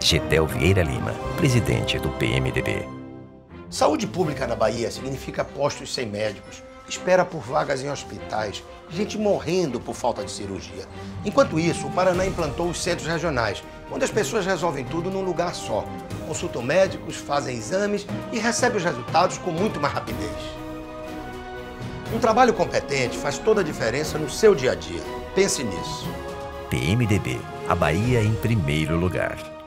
Getel Vieira Lima, presidente do PMDB. Saúde pública na Bahia significa postos sem médicos, espera por vagas em hospitais, gente morrendo por falta de cirurgia. Enquanto isso, o Paraná implantou os centros regionais, onde as pessoas resolvem tudo num lugar só. Consultam médicos, fazem exames e recebem os resultados com muito mais rapidez. Um trabalho competente faz toda a diferença no seu dia a dia. Pense nisso. PMDB, a Bahia em primeiro lugar.